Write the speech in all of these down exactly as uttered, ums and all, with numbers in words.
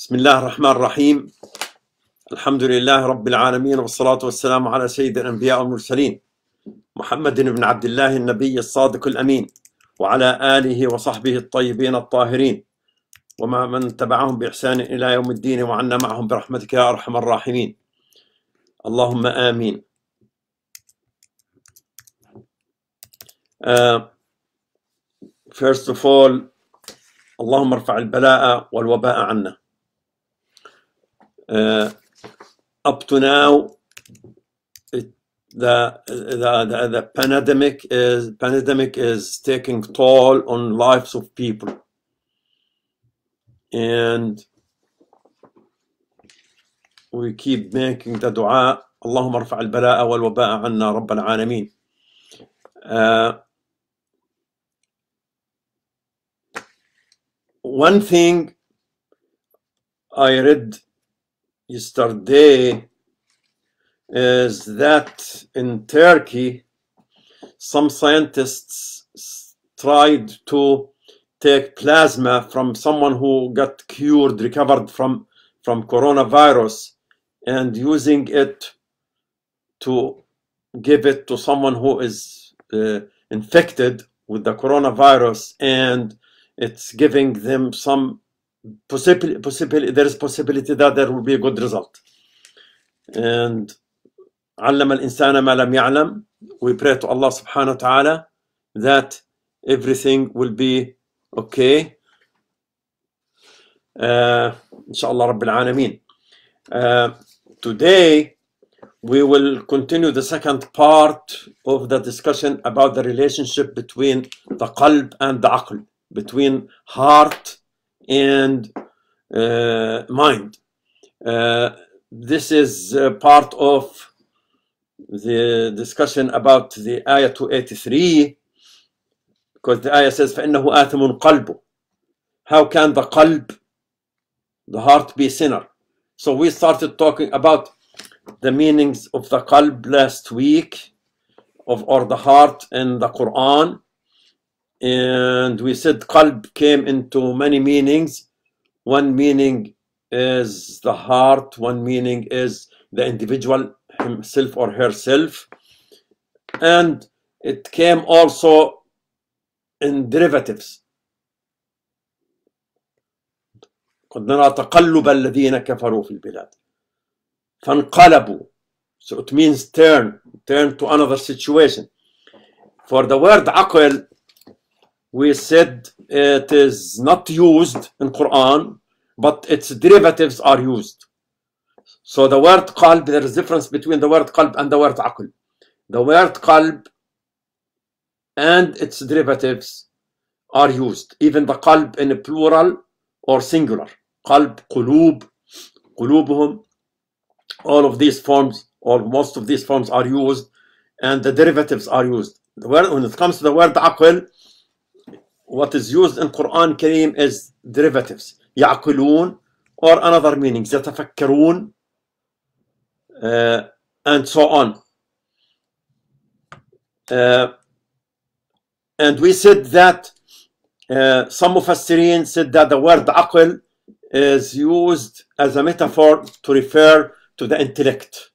بسم الله الرحمن الرحيم. الحمد لله رب العالمين، والصلاة والسلام على سيد الأنبياء والمرسلين محمد بن عبد الله النبي الصادق الأمين، وعلى آله وصحبه الطيبين الطاهرين، ومع من تبعهم بإحسان إلى يوم الدين، وعنا معهم برحمتك يا أرحم الراحمين، اللهم آمين. uh, First of all, اللهم ارفع البلاء والوباء عنا. Uh, up to now, it, the, the the the pandemic is pandemic is taking toll on lives of people, and we keep making the dua. اللهم ارفع البلاء والوباء عنا رب العالمين. Uh, one thing I read yesterday is that in Turkey, some scientists tried to take plasma from someone who got cured, recovered from, from coronavirus, and using it to give it to someone who is uh, infected with the coronavirus, and it's giving them some possibility, possibility there is possibility that there will be a good result. And علم الإنسان ما لم يعلم, we pray to Allah subhanahu wa ta'ala that everything will be okay. uh, inshallah Rabbil Alameen. Uh, today we will continue the second part of the discussion about the relationship between the qalb and the aql, between heart and uh, mind. Uh, this is uh, part of the discussion about the Ayah two eighty-three, because the Ayah says فَإِنَّهُ آثِمٌ قَلْبُ. How can the qalb, the heart, be a sinner? So we started talking about the meanings of the qalb last week, of or the heart in the Qur'an. And we said qalb came into many meanings. One meaning is the heart, one meaning is the individual himself or herself, and it came also in derivatives. قد نرى تقلب الذين كفروا في البلاد فانقلبوا. So it means turn, turn to another situation. For the word aql, we said it is not used in Quran, but its derivatives are used. So the word qalb, there is a difference between the word qalb and the word aql. The word qalb and its derivatives are used, even the qalb in a plural or singular. Qalb, qulub, qulubuhum, all of these forms, or most of these forms are used, and the derivatives are used. The word, when it comes to the word aql, what is used in Quran Kareem is derivatives. يعقلون, or another meaning, يتفكرون, uh, and so on. Uh, and we said that uh, some Mufassirin said that the word aql is used as a metaphor to refer to the intellect.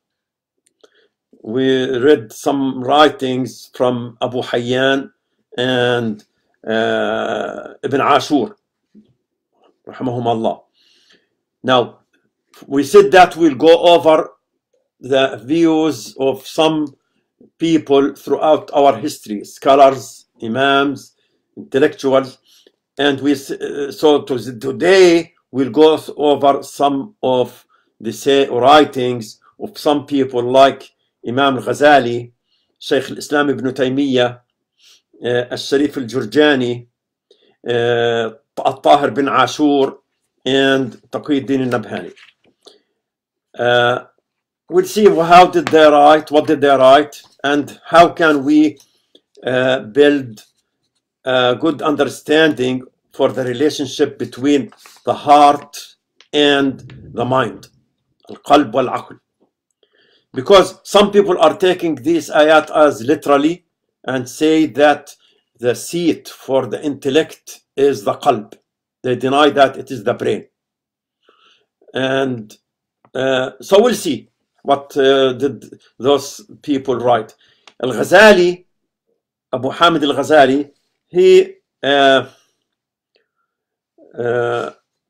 We read some writings from Abu Hayyan and uh, Ibn Ashur, rahimahum Allah. Now, we said that we'll go over the views of some people throughout our history, scholars, imams, intellectuals, and we so to, today we'll go over some of the say writings of some people like Imam al-Ghazali, Shaykh al-Islam ibn Taymiyyah, uh, al-Sharif al-Jurjani, uh, al-Tahir bin Ashur, and Taqiyuddin al-Nabhani. Uh, we'll see how did they write, what did they write, and how can we uh, build a good understanding for the relationship between the heart and the mind, al-qalb wal-aql. Because some people are taking these ayat as literally and say that the seat for the intellect is the qalb. They deny that it is the brain. And uh, so we'll see what uh, did those people write. Al-Ghazali, Abu Hamid al-Ghazali, he uh, uh,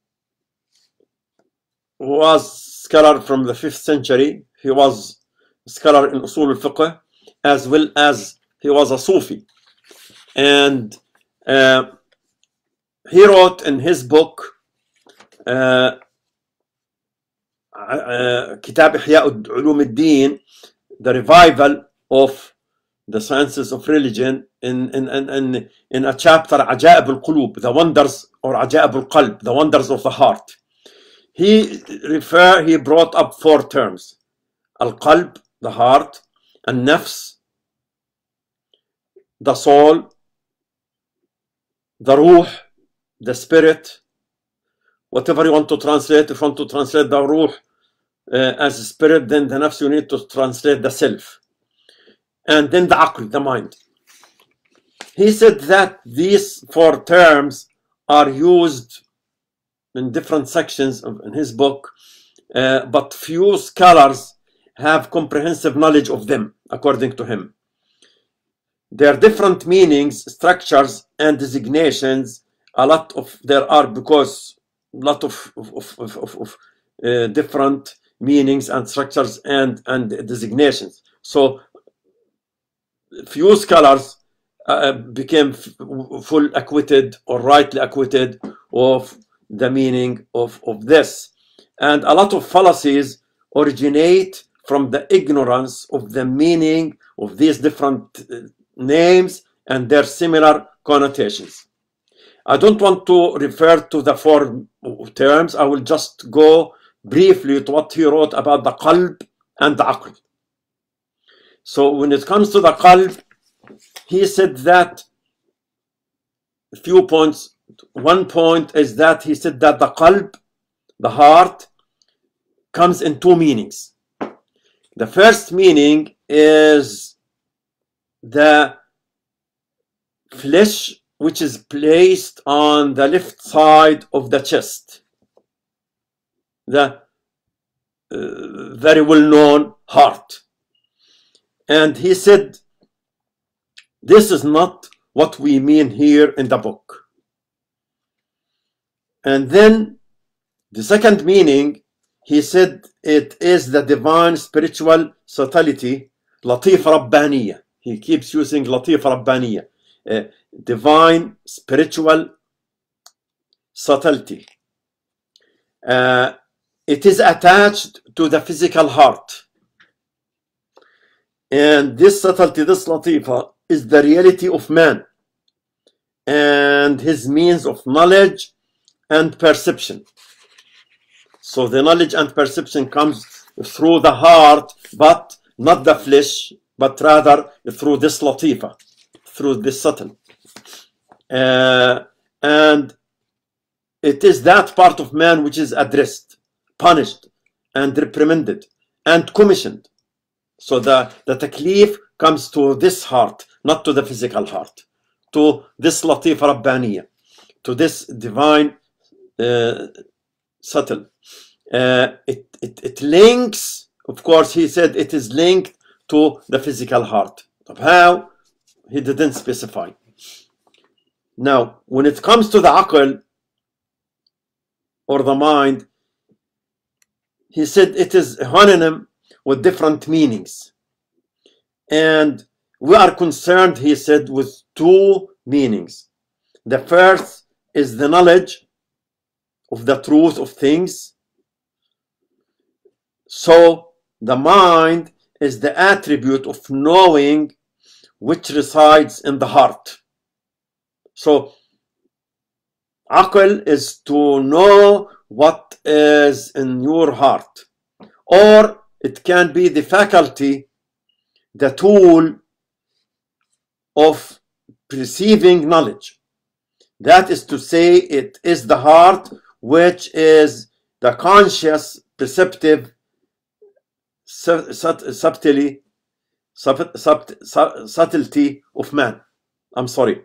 was scholar from the fifth century. He was a scholar in Usul al-Fiqh, as well as he was a Sufi. And uh, he wrote in his book, uh, uh, Kitab Ihya Ulum al-Din, the revival of the sciences of religion, in, in, in, in, in a chapter, Ajaib al-Qulub, the wonders, or Ajaib al-Qalb, the wonders of the heart. He refer, he brought up four terms: al-Qalb, the heart; al-Nafs, the soul; the Ruh, the spirit. Whatever you want to translate, if you want to translate the Ruh uh, as a spirit, then the Nafs you need to translate the self. And then the Aql, the mind. He said that these four terms are used in different sections of, in his book, uh, but few scholars have comprehensive knowledge of them, according to him. Their different meanings, structures, and designations, a lot of there are, because a lot of, of, of, of, of uh, different meanings and structures and, and designations. So few scholars uh, became full acquitted or rightly acquitted of the meaning of, of this. And a lot of fallacies originate from the ignorance of the meaning of these different uh, names and their similar connotations. I don't want to refer to the four terms. I will just go briefly to what he wrote about the Qalb and the Aql. So when it comes to the Qalb, he said that a few points. One point is that he said that the Qalb, the heart, comes in two meanings. The first meaning is the flesh which is placed on the left side of the chest, the uh, very well-known heart. And he said, this is not what we mean here in the book. And then the second meaning, he said it is the divine spiritual subtlety, Latif Rabbaniya. He keeps using Latif Rabbaniya, uh, divine spiritual subtlety. Uh, it is attached to the physical heart. And this subtlety, this Latifa, is the reality of man and his means of knowledge and perception. So the knowledge and perception comes through the heart, but not the flesh, but rather through this Latifa, through this subtle. Uh, and it is that part of man which is addressed, punished, and reprimanded, and commissioned. So the, the taklif comes to this heart, not to the physical heart, to this Latif Rabbaniya, to this divine uh, subtle. Uh, it, it, it links, of course, he said it is linked to the physical heart. Of how? He didn't specify. Now, when it comes to the aql, or the mind, he said it is a homonym with different meanings. And we are concerned, he said, with two meanings. The first is the knowledge of the truth of things. So the mind is the attribute of knowing which resides in the heart. So aql is to know what is in your heart, or it can be the faculty, the tool of perceiving knowledge. That is to say, it is the heart which is the conscious, perceptive, subtlety, subtlety of man. I'm sorry.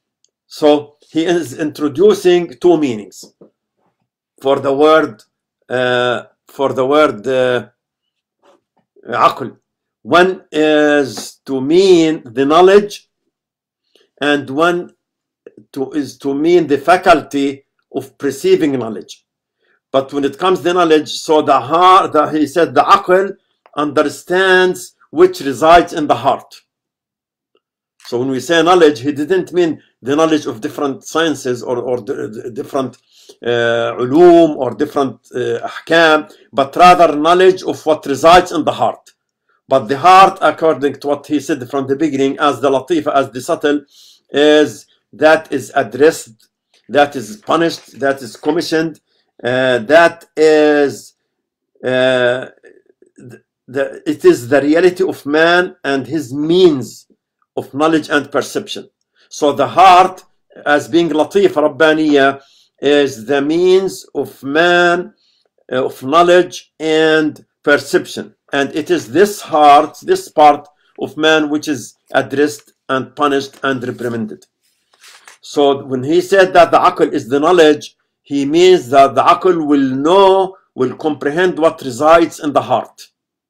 So he is introducing two meanings for the word uh, for the word uh, aql. One is to mean the knowledge, and one to, is to mean the faculty of perceiving knowledge. But when it comes to knowledge, so the heart, the, he said the aql understands which resides in the heart. So when we say knowledge, he didn't mean the knowledge of different sciences or, or the, the different uh, ulum or different uh, ahkam, but rather knowledge of what resides in the heart. But the heart, according to what he said from the beginning, as the latif, as the subtle, is that is addressed, that is punished, that is commissioned, uh, that is uh, the, it is the reality of man and his means of knowledge and perception. So the heart, as being latif rabbaniya, is the means of man uh, of knowledge and perception, and it is this heart, this part of man, which is addressed and punished and reprimanded. So when he said that the aql is the knowledge, he means that the aql will know, will comprehend what resides in the heart.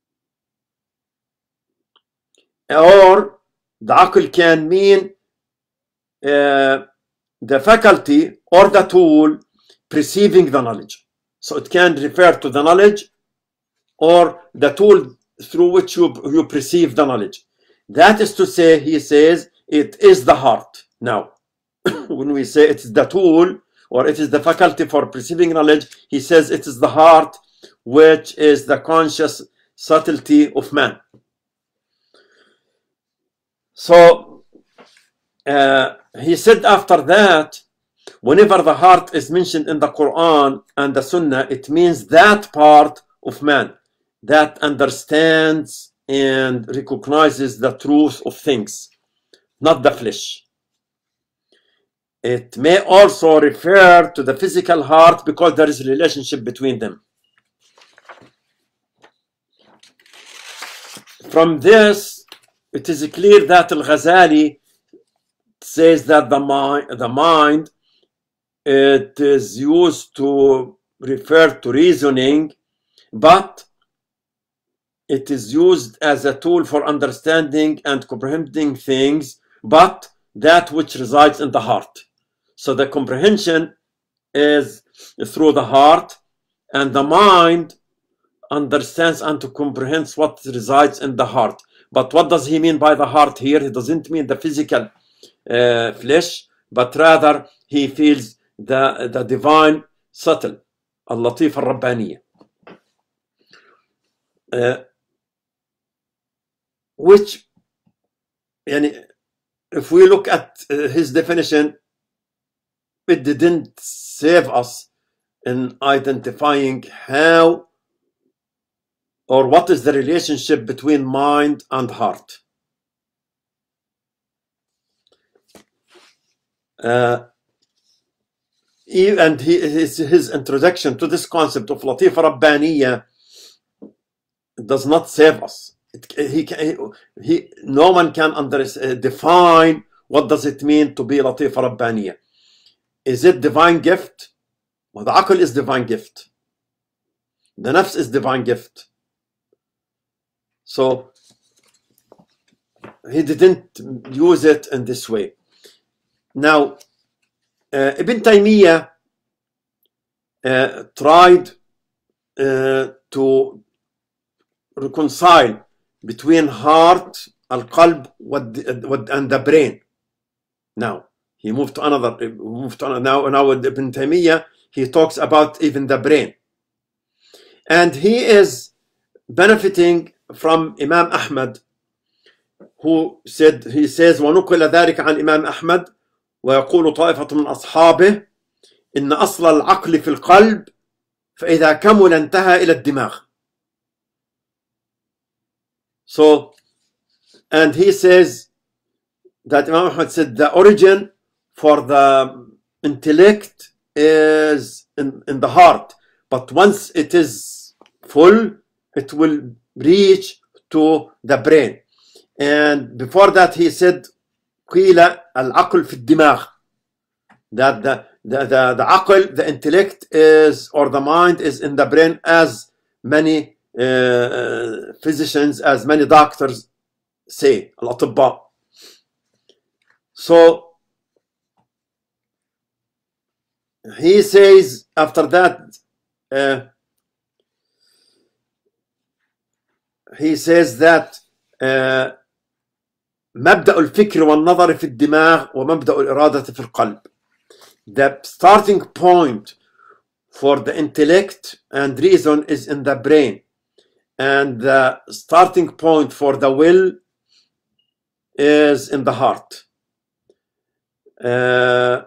Or the aql can mean uh, the faculty or the tool perceiving the knowledge. So it can refer to the knowledge or the tool through which you, you perceive the knowledge. That is to say, he says, it is the heart. Now, when we say it is the tool or it is the faculty for perceiving knowledge, he says it is the heart, which is the conscious subtlety of man. So, uh, he said after that, whenever the heart is mentioned in the Quran and the Sunnah, it means that part of man that understands and recognizes the truth of things, not the flesh. It may also refer to the physical heart because there is a relationship between them. From this, it is clear that al-Ghazali says that the mind, the mind, it is used to refer to reasoning, but it is used as a tool for understanding and comprehending things, but that which resides in the heart. So the comprehension is through the heart, and the mind understands and comprehends what resides in the heart. But what does he mean by the heart here? He doesn't mean the physical uh, flesh, but rather he feels the, the divine subtle, al-Latif al-Rabbaniya. Uh, which, yani, if we look at uh, his definition, it didn't save us in identifying how or what is the relationship between mind and heart. Uh, and he, his, his introduction to this concept of Latifa Rabbaniya does not save us. It, he, he, he, no one can under, uh, define what does it mean to be Latifa Rabbaniya. Is it divine gift? Well, the aql is divine gift. The nafs is divine gift. So he didn't use it in this way. Now, uh, Ibn Taymiyyah uh, tried uh, to reconcile between heart, al-Qalb, and the brain. Now, he moved to another, moved to another. Now, now with Ibn Taymiyyah, he talks about even the brain. And he is benefiting from Imam Ahmad, who said, he says, وَنُقِلَ ذَلِكَ عَنْ إِمَامِ أحمد ويقول طائفة من أصحابه إن أصل العقل في القلب فإذا كمل انتهى إلى الدماغ. So, and he says that Imam Ahmad said the origin for the intellect is in, in the heart, but once it is full, it will reach to the brain. And before that he said قيل العقل في الدماغ, that the the the, the aql, the intellect is, or the mind is in the brain, as many uh, physicians, as many doctors say, al-atibba. So he says after that, uh, he says that uh, مبدأ الفكر والنظر في الدماغ ومبدأ الإرادة في القلب. The starting point for the intellect and reason is in the brain, and the starting point for the will is in the heart. Uh,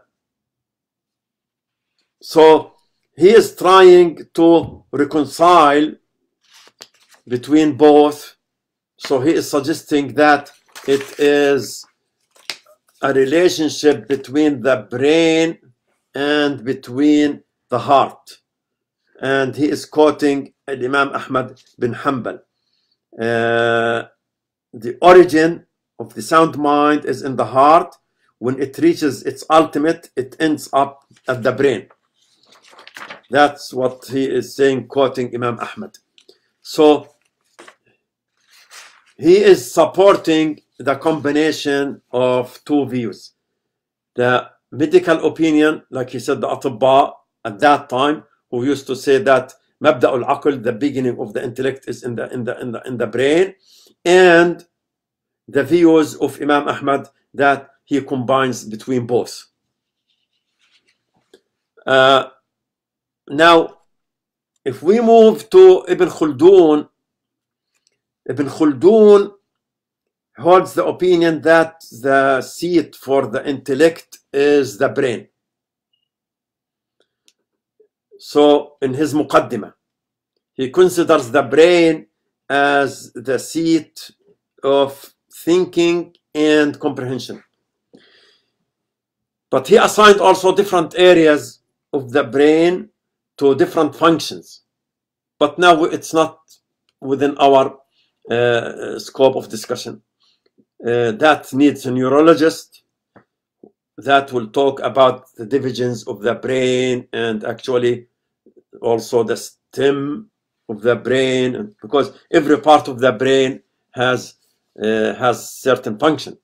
so he is trying to reconcile between both. So he is suggesting that it is a relationship between the brain and between the heart. And he is quoting Imam Ahmad ibn Hanbal. Uh, the origin of the sound mind is in the heart. When it reaches its ultimate, it ends up at the brain. That's what he is saying, quoting Imam Ahmad. So he is supporting the combination of two views. The medical opinion, like he said, the atibba at that time, who used to say that mabda al-aql, the beginning of the intellect, is in the in the in the in the brain, and the views of Imam Ahmad that he combines between both. Uh, now, if we move to Ibn Khaldun, Ibn Khaldun holds the opinion that the seat for the intellect is the brain. So in his muqaddimah, he considers the brain as the seat of thinking and comprehension. But he assigned also different areas of the brain to different functions. But now it's not within our uh, scope of discussion. Uh, that needs a neurologist that will talk about the divisions of the brain, and actually also the stem of the brain, because every part of the brain has uh, has certain function.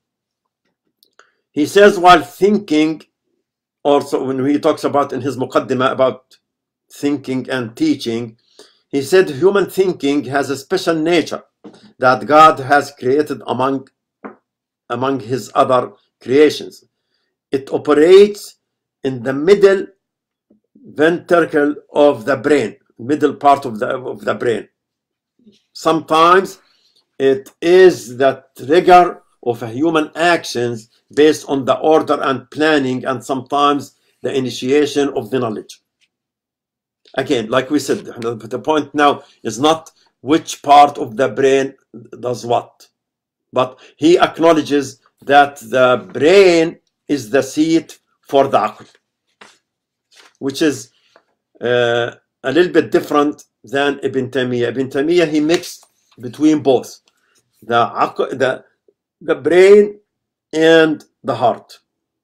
He says, while thinking, also when he talks about in his muqaddimah about thinking and teaching, he said human thinking has a special nature that God has created among among his other creations. It operates in the middle ventricle of the brain, middle part of the of the brain. Sometimes it is the trigger of human actions based on the order and planning, and sometimes the initiation of the knowledge. Again, like we said, the point now is not which part of the brain does what, but he acknowledges that the brain is the seat for the aql, which is uh, a little bit different than Ibn Taymiyyah. Ibn Taymiyyah, he mixed between both the aql, the the brain and the heart.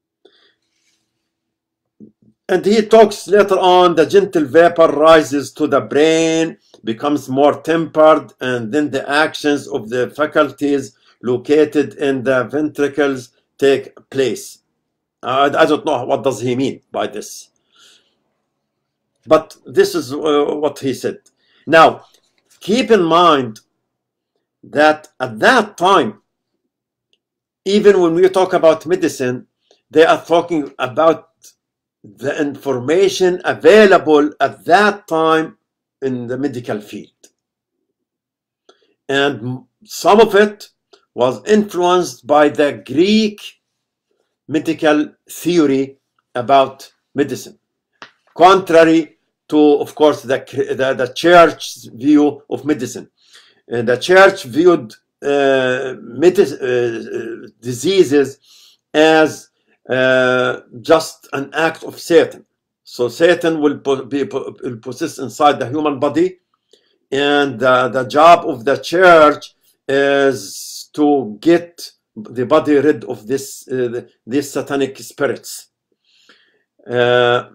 And he talks later on, the gentle vapor rises to the brain, becomes more tempered, and then the actions of the faculties located in the ventricles take place. Uh, I don't know what does he mean by this, but this is uh, what he said. Now, keep in mind that at that time, even when we talk about medicine, they are talking about the information available at that time in the medical field. And some of it was influenced by the Greek medical theory about medicine, contrary to, of course, the, the, the church's view of medicine. Uh, the church viewed uh, uh, diseases as uh, just an act of Satan. So Satan will be will possess inside the human body, and uh, the job of the church is to get the body rid of this uh, these satanic spirits. Uh,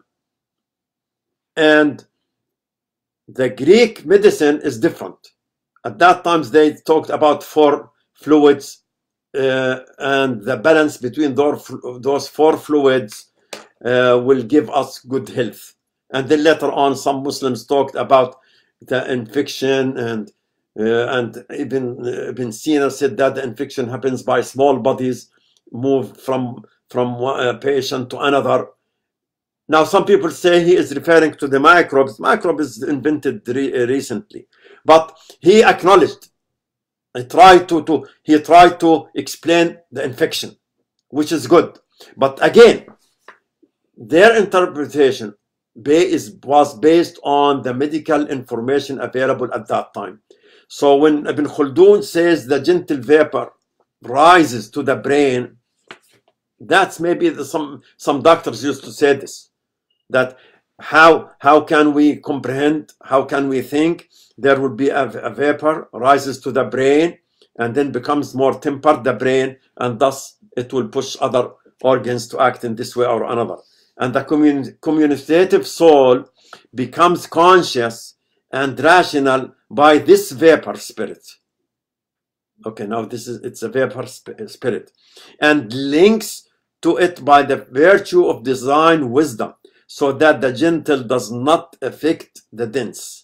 and the Greek medicine is different. At that time, they talked about four fluids uh, and the balance between those, those four fluids uh, will give us good health. And then later on, some Muslims talked about the infection, and uh, and Ibn, Ibn Sina said that the infection happens by small bodies move from from one patient to another. Now, some people say he is referring to the microbes. Microbe is invented re recently, but he acknowledged. He tried to, to he tried to explain the infection, which is good. But again, their interpretation is, was based on the medical information available at that time. So when Ibn Khaldun says the gentle vapor rises to the brain, that's maybe the, some some doctors used to say this. That how how can we comprehend, how can we think there will be a, a vapor rises to the brain and then becomes more tempered, the brain, and thus it will push other organs to act in this way or another. And the commun communicative soul becomes conscious and rational by this vapor spirit. Okay, now this is, it's a vapor sp spirit, and links to it by the virtue of design wisdom, so that the gentle does not affect the dense.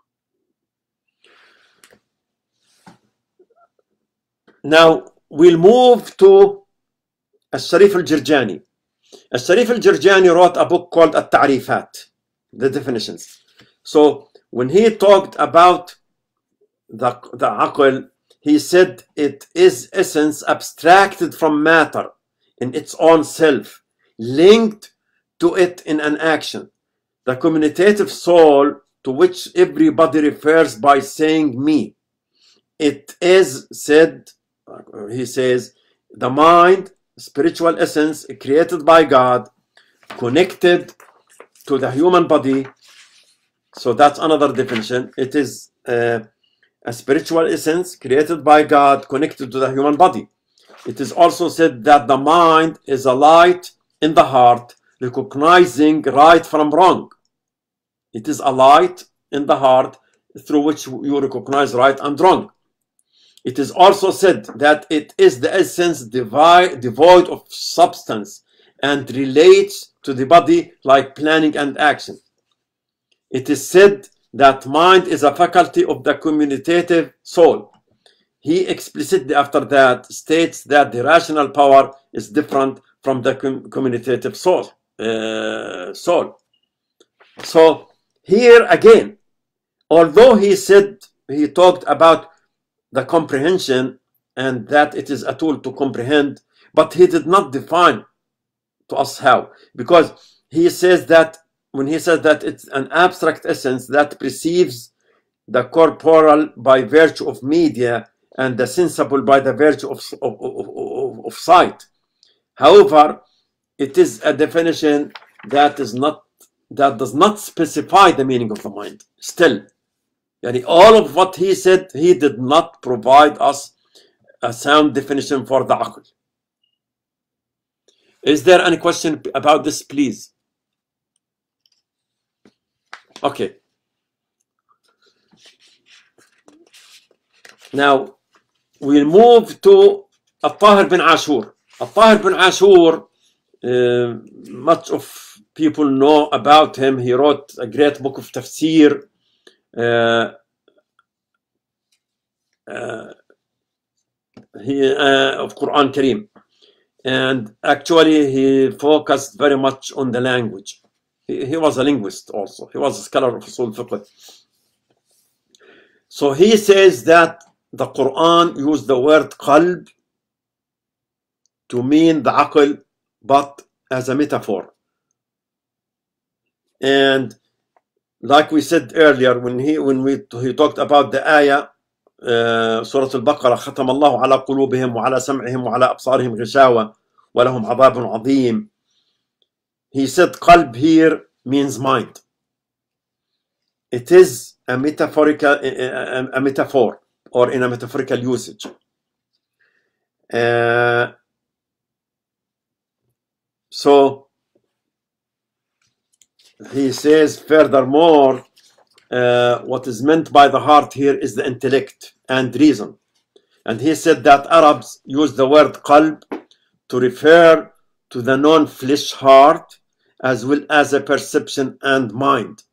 Now we'll move to al-Sharif al-Jurjani. Al-Sharif al-Jurjani wrote a book called Al-Ta'rifat, the definitions. So when he talked about the, the aql, he said it is essence abstracted from matter in its own self, linked to it in an action. The communicative soul to which everybody refers by saying me. It is said, he says, the mind, spiritual essence created by God, connected to the human body. So that's another definition. It is uh, a spiritual essence created by God, connected to the human body. It is also said that the mind is a light in the heart, recognizing right from wrong. It is a light in the heart through which you recognize right and wrong. It is also said that it is the essence devoid of substance and relates to the body like planning and action. It is said that mind is a faculty of the communicative soul. He explicitly after that states that the rational power is different from the com communicative soul. Uh, soul. So here again, although he said, he talked about the comprehension and that it is a tool to comprehend, but he did not define to us how, because he says that when he says that it's an abstract essence that perceives the corporal by virtue of media and the sensible by the virtue of, of, of, of, of sight. However, it is a definition that is not, that does not specify the meaning of the mind. Still, yani all of what he said, he did not provide us a sound definition for the aql. Is there any question about this, please? Okay. Now we'll move to al-Tahir bin Ashur. al-Tahir bin Ashur, uh, much of people know about him. He wrote a great book of Tafsir, uh, uh, he, uh, of Qur'an Kareem. And actually he focused very much on the language. He, he was a linguist also. He was a scholar of Usul Fiqh. So he says that the Quran used the word Qalb to mean the aql, but as a metaphor. And like we said earlier, when he when we he talked about the ayah, uh, Surah al-Baqarah, ختم الله على قلوبهم وعلى سمعهم وعلى أبصارهم غشاوة ولهم عذاب عظيم. He said qalb here means mind. It is a metaphorical, a, a metaphor, or in a metaphorical usage. Uh, so he says furthermore, uh, what is meant by the heart here is the intellect and reason. And he said that Arabs use the word qalb to refer to the non-flesh heart as well as a perception and mind.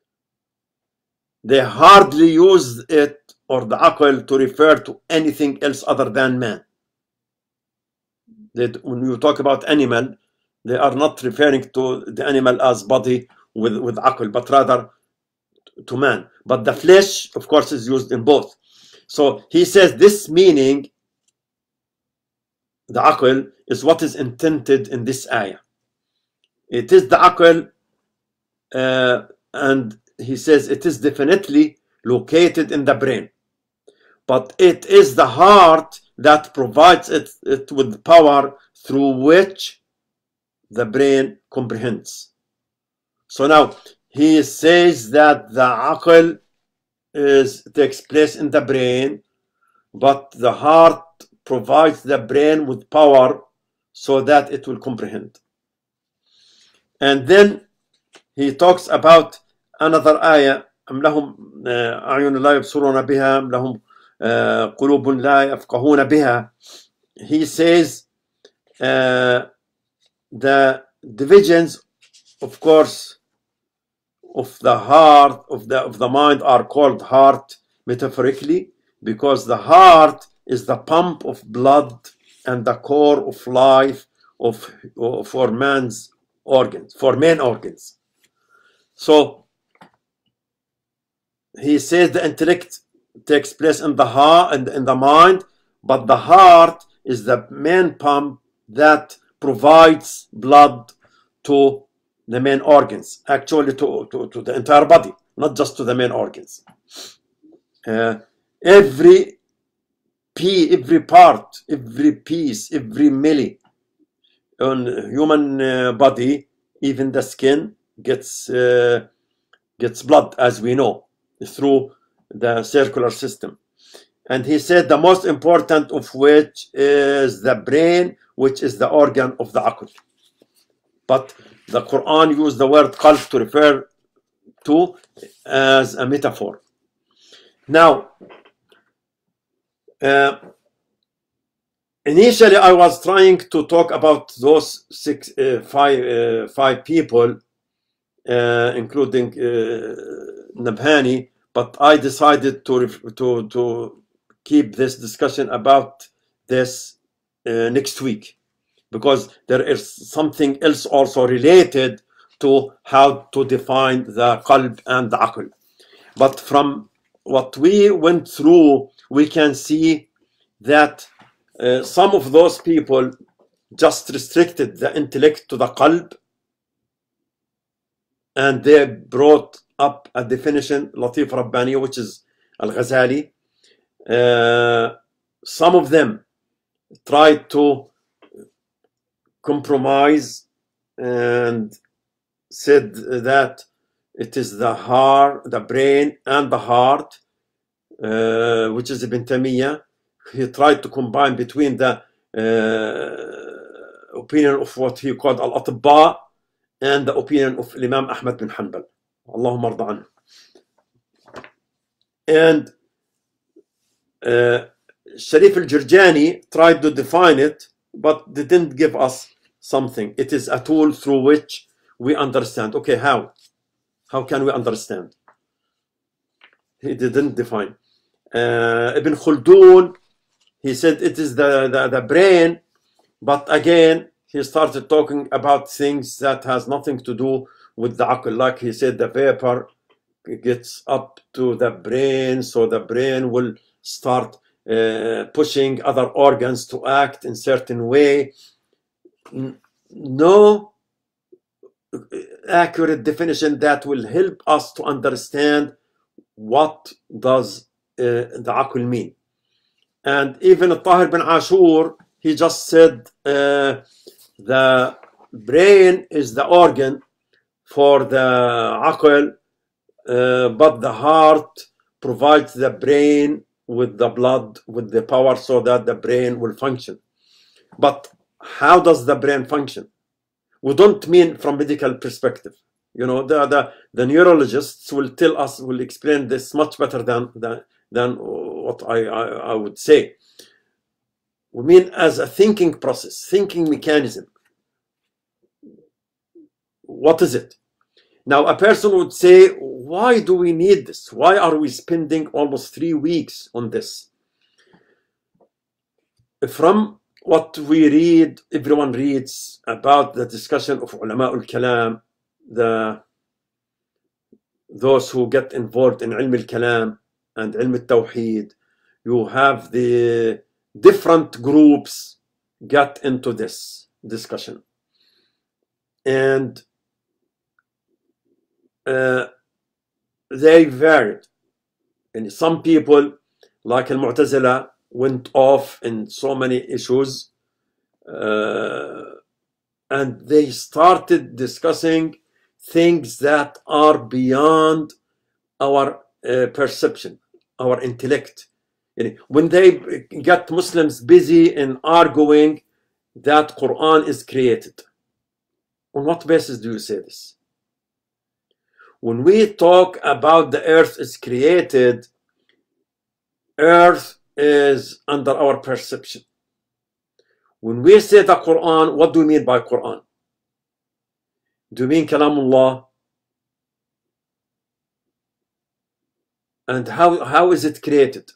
They hardly use it or the aql to refer to anything else other than man. They, when you talk about animal, they are not referring to the animal as body with, with aql, but rather to man. But the flesh, of course, is used in both. So he says this meaning, the aql, is what is intended in this ayah. It is the aql, uh, and he says it is definitely located in the brain. But it is the heart that provides it, it with power through which the brain comprehends. So now he says that the aql is takes place in the brain, but the heart provides the brain with power so that it will comprehend. And then he talks about another ayah, أم لهم أعين لا يبصرون بها أم لهم قلوب لا يفقهون بها. He says uh, the divisions, of course, of the heart, of the of the mind are called heart metaphorically, because the heart is the pump of blood and the core of life of, of for man's organs, for main organs. So he says the intellect takes place in the heart and in the mind, but the heart is the main pump that provides blood to the main organs, actually to, to, to the entire body, not just to the main organs. Uh, every p, every part, every piece, every milli on human uh, body, even the skin gets uh, gets blood, as we know, through the circular system. And he said the most important of which is the brain, which is the organ of the aql. But the Quran used the word qalb to refer to as a metaphor. Now, uh, initially I was trying to talk about those six, uh, five, uh, five people, uh, including uh, Nabhani, but I decided to to to keep this discussion about this uh, next week, because there is something else also related to how to define the qalb and the aql. But from what we went through, we can see that uh, some of those people just restricted the intellect to the qalb, and they brought up a definition, Latif Rabbani, which is al-Ghazali. Uh, some of them tried to compromise and said that it is the heart, the brain and the heart, uh, which is Ibn Taymiyyah. He tried to combine between the uh, opinion of what he called al-Atibba and the opinion of Imam Ahmad ibn Hanbal. Allahumma arda anhu. And uh, Sharif al-Jurjani tried to define it, but they didn't give us something. It is a tool through which we understand. Okay, how? How can we understand? He didn't define. Uh, Ibn Khaldun, he said it is the, the, the brain, but again, he started talking about things that has nothing to do with the aql. Like he said, the vapor gets up to the brain, so the brain will start uh, pushing other organs to act in certain way. No accurate definition that will help us to understand what does uh, the aql mean. And even Tahir bin Ashur, he just said uh, the brain is the organ for the aql, uh, but the heart provides the brain with the blood, with the power, so that the brain will function. But how does the brain function? We don't mean from medical perspective. You know, the, the, the neurologists will tell us, will explain this much better than, than, than what I, I, I would say. We mean as a thinking process, thinking mechanism. What is it? Now, a person would say, why do we need this? Why are we spending almost three weeks on this? From what we read, everyone reads about the discussion of ulama al-kalam, the those who get involved in ilm al-kalam and ilm al-tawheed. You have the different groups get into this discussion, and uh, they varied. And some people, like al-Mu'tazila, went off in so many issues, uh, and they started discussing things that are beyond our uh, perception, our intellect. When they get Muslims busy in arguing that Qur'an is created, on what basis do you say this? When we talk about the earth is created, earth is under our perception. When we say the Quran, what do we mean by Quran? Do we mean Kalamullah? And how, how is it created?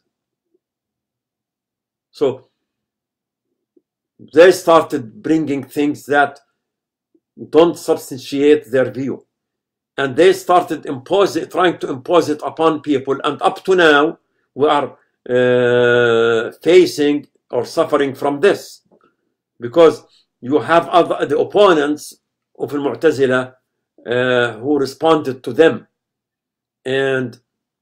So they started bringing things that don't substantiate their view. And they started imposing, trying to impose it upon people. And up to now, we are uh, facing or suffering from this. Because you have other, the opponents of al-Mu'tazila uh, who responded to them. And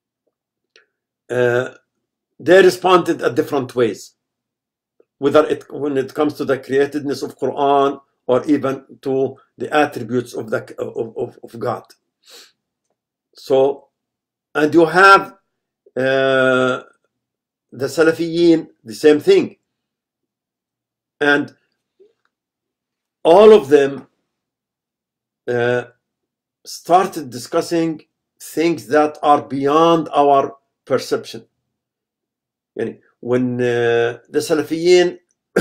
uh, they responded at different ways. Whether it, when it comes to the createdness of Quran or even to the attributes of, the, of, of, of God. So, and you have uh, the Salafiyin, the same thing. And all of them uh, started discussing things that are beyond our perception. Yani, when uh, the Salafiyin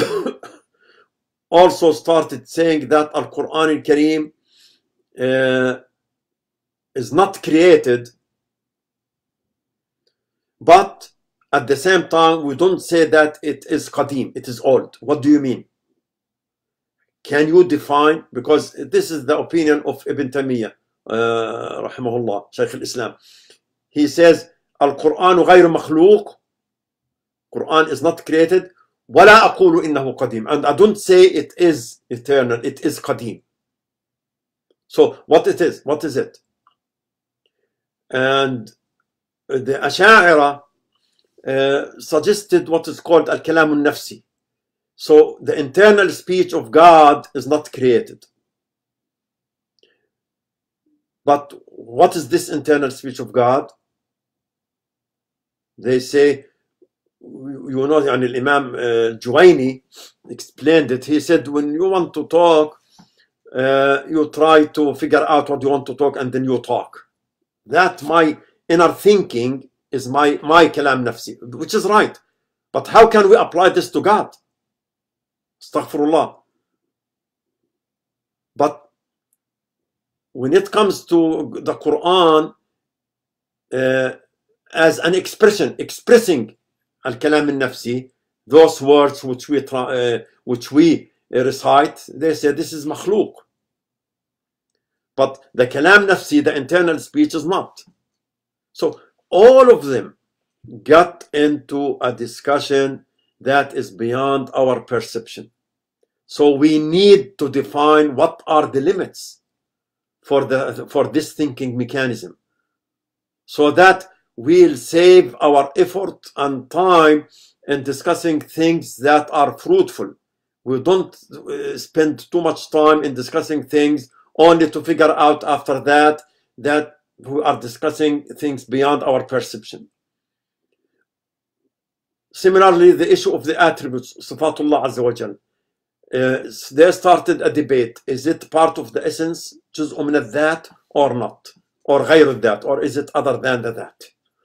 also started saying that al-Quran al-Kareem uh, is not created, but at the same time we don't say that it is qadim, it is old. What do you mean? Can you define? Because this is the opinion of Ibn Taymiyyah, uh, rahimahullah, Shaykh al-Islam. He says, al-Quran ghayr makhluq, Quran is not created, ولا أقول إنه قديم, and I don't say it is eternal, it is qadim. So what it is, what is it? And the Ash'ari uh, suggested what is called al-kalam al-nafsi. So the internal speech of God is not created. But what is this internal speech of God? They say, you know, and Imam al-Jurjani explained it. He said, when you want to talk, uh, you try to figure out what you want to talk and then you talk. That my inner thinking is my, my kalam nafsi, which is right. But how can we apply this to God? Astaghfirullah. But when it comes to the Quran uh, as an expression, expressing al-kalam al-nafsi, those words which we try, uh, which we recite, they say this is makhluk. But the kalam nafsi, the internal speech, is not. So all of them got into a discussion that is beyond our perception. So we need to define what are the limits for the for this thinking mechanism, so that we'll save our effort and time in discussing things that are fruitful. We don't spend too much time in discussing things only to figure out after that that we are discussing things beyond our perception. Similarly, the issue of the attributes, Sifatullah Azza wa Jal, uh, they started a debate. Is it part of the essence, juz'u min al-dhat, or not, or غير that, or is it other than that?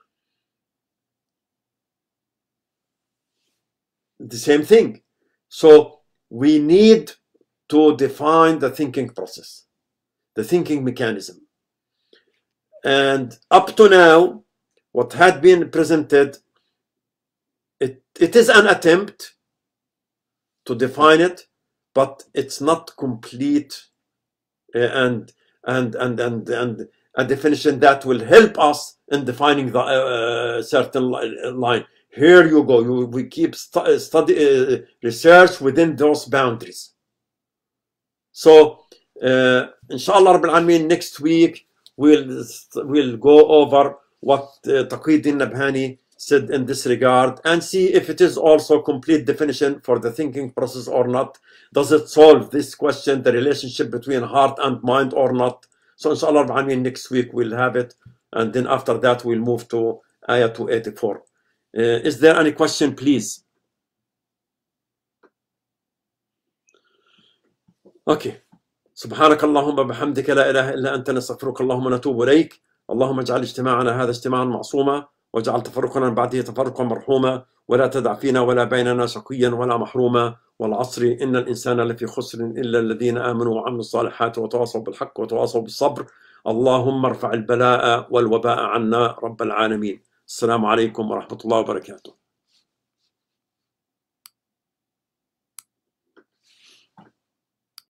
The same thing. So we need to define the thinking process, the thinking mechanism. And up to now, what had been presented, it, it is an attempt to define it, but it's not complete uh, and, and, and, and, and a definition that will help us in defining the uh, certain line. Here you go. You, we keep stu study uh, research within those boundaries. So, uh, inshallah, Rabbil Alameen, next week we'll we'll go over what uh, Taqiyuddin Nabhani said in this regard and see if it is also complete definition for the thinking process or not. Does it solve this question, the relationship between heart and mind or not? So, inshallah, Rabbil Alameen, next week we'll have it, and then after that we'll move to Ayah two eighty-four. Uh, is there any question, please? Okay. سبحانك اللهم بحمدك لا إله إلا أنت نستغفرك اللهم ونتوب إليك اللهم اجعل اجتماعنا هذا اجتماعا معصوما واجعل تفرقنا من بعده تفرقا مرحوما ولا تدع فينا ولا بيننا شقيا ولا محروما والعصر إن الإنسان لفي خسر إلا الذين آمنوا وعملوا الصالحات وتواصوا بالحق وتواصوا بالصبر اللهم ارفع البلاء والوباء عنا رب العالمين. السلام عليكم ورحمة الله وبركاته.